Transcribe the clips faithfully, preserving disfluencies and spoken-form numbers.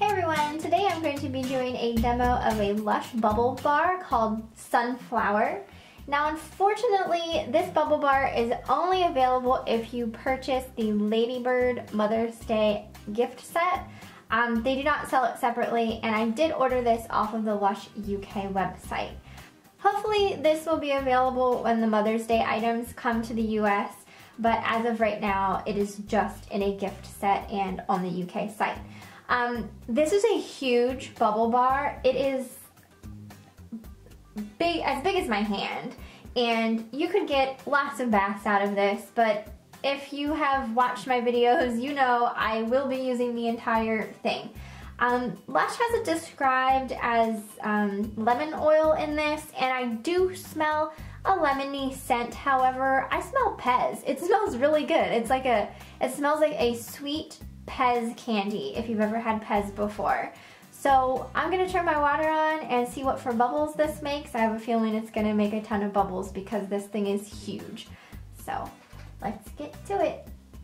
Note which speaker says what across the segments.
Speaker 1: everyone, today I'm going to be doing a demo of a Lush bubble bar called Sunflower. Now unfortunately this bubble bar is only available if you purchase the Ladybird Mother's Day gift set. Um, they do not sell it separately, and I did order this off of the Lush U K website. Hopefully this will be available when the Mother's Day items come to the U S, but as of right now it is just in a gift set and on the U K site. Um, this is a huge bubble bar. It is big, as big as my hand, and you could get lots of baths out of this, but if you have watched my videos, you know I will be using the entire thing. Um, Lush has it described as um, lemon oil in this, and I do smell a lemony scent. However, I smell Pez. It smells really good. It's like a, it smells like a sweet Pez candy, if you've ever had Pez before. So I'm gonna turn my water on and see what for bubbles this makes. I have a feeling it's gonna make a ton of bubbles because this thing is huge. So let's get to it.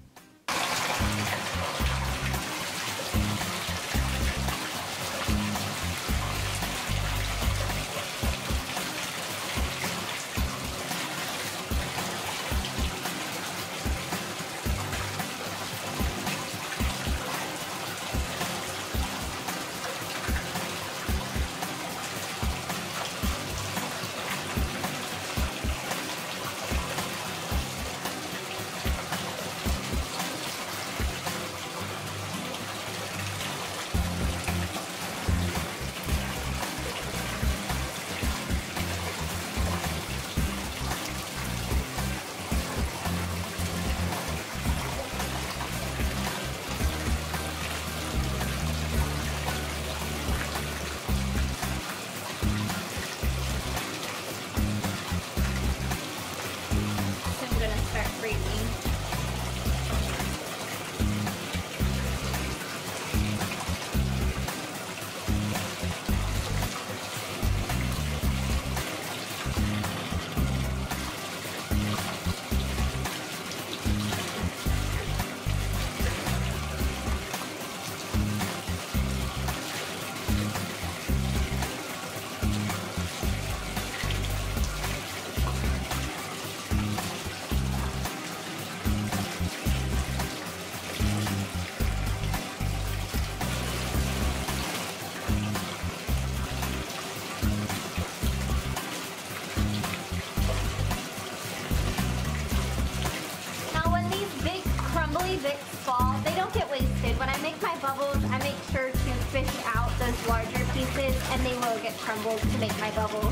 Speaker 1: Bits fall, they don't get wasted. When I make my bubbles, I make sure to fish out those larger pieces, and they will get crumbled to make my bubbles.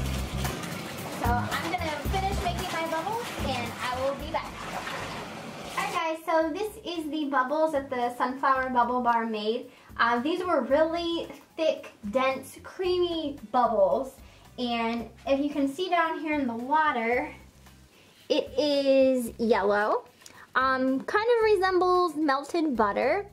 Speaker 1: So I'm gonna finish making my bubbles and I will be back. Alright guys, so this is the bubbles that the Sunflower bubble bar made. Uh, these were really thick, dense, creamy bubbles, and if you can see down here in the water, it is yellow. Um, kind of resembles melted butter,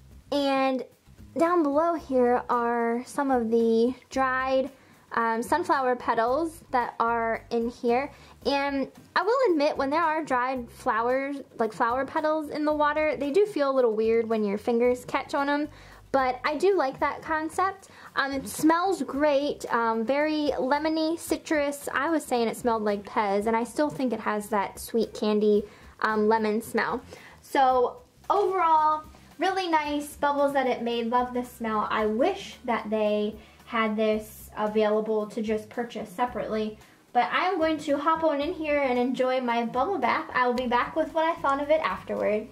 Speaker 1: and down below here are some of the dried um, sunflower petals that are in here. And I will admit, when there are dried flowers, like flower petals in the water, they do feel a little weird when your fingers catch on them, but I do like that concept. Um, it smells great, um, very lemony, citrus. I was saying it smelled like Pez, and I still think it has that sweet candy Um, lemon smell. So overall, really nice bubbles that it made. Love the smell. I wish that they had this available to just purchase separately, but I am going to hop on in here and enjoy my bubble bath. I will be back with what I thought of it afterwards.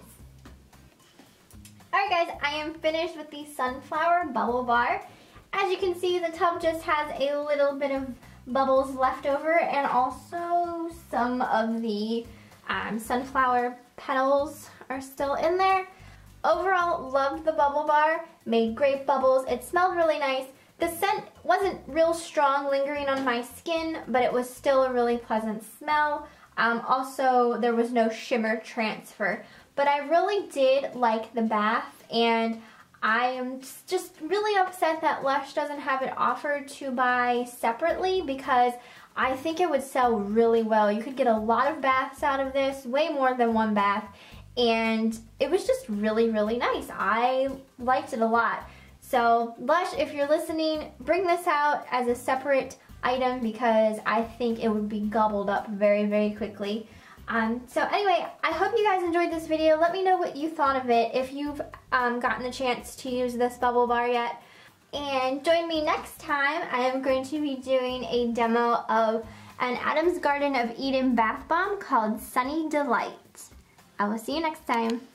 Speaker 1: Alright guys, I am finished with the Sunflower bubble bar. As you can see, the tub just has a little bit of bubbles left over, and also some of the Um, sunflower petals are still in there. Overall, loved the bubble bar, made great bubbles. It smelled really nice. The scent wasn't real strong lingering on my skin, but it was still a really pleasant smell. Um, also, there was no shimmer transfer. But I really did like the bath, and I am just really upset that Lush doesn't have it offered to buy separately, because I think it would sell really well. You could get a lot of baths out of this, way more than one bath, and it was just really, really nice. I liked it a lot. So Lush, if you're listening, bring this out as a separate item because I think it would be gobbled up very, very quickly. Um, so anyway, I hope you guys enjoyed this video. Let me know what you thought of it, if you've um, gotten the chance to use this bubble bar yet. And join me next time. I am going to be doing a demo of an Adam's Garden of Eden bath bomb called Sunny Delight. I will see you next time.